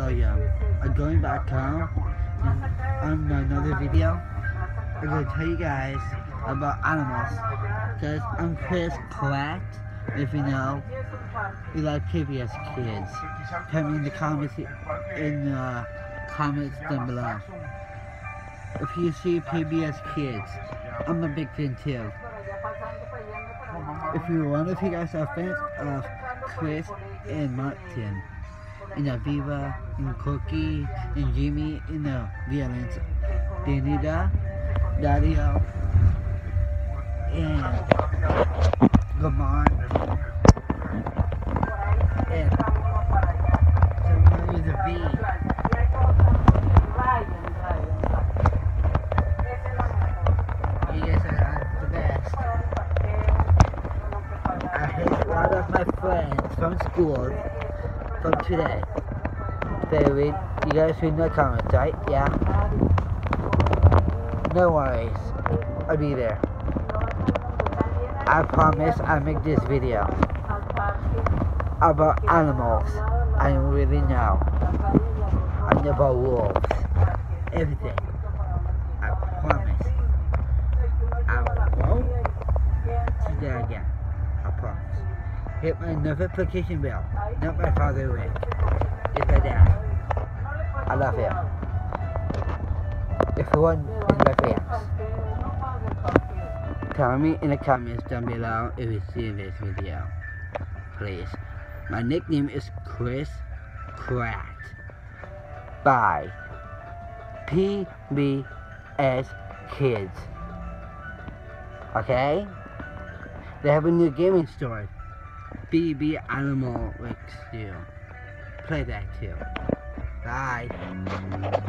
So yeah, I'm going back home on another video. I'm going to tell you guys about animals. Because I'm Chris Kratt. If you know, you like PBS Kids. Tell me in the comments down below. If you see PBS Kids, I'm a big fan too. If you want to figure out fans of Chris and Martin, Viva, and Cookie, and Jimmy, Violence, Danita, Dario, and Gamon, and someone with a V. You guys are the best. I hate a lot of my friends from school from today. You guys read my comments, right? Yeah? No worries. I'll be there. I promise I'll make this video about animals I really know. I know about wolves. Everything. I promise. I won't do that again. I promise. Hit my notification bell. Not my father Rick. It's my dad. I love him. If you want his reference, tell me in the comments down below if you see this video. Please. My nickname is Chris Kratt by PBS Kids. Okay? They have a new gaming store. BB Animal X2. Play that too. Bye.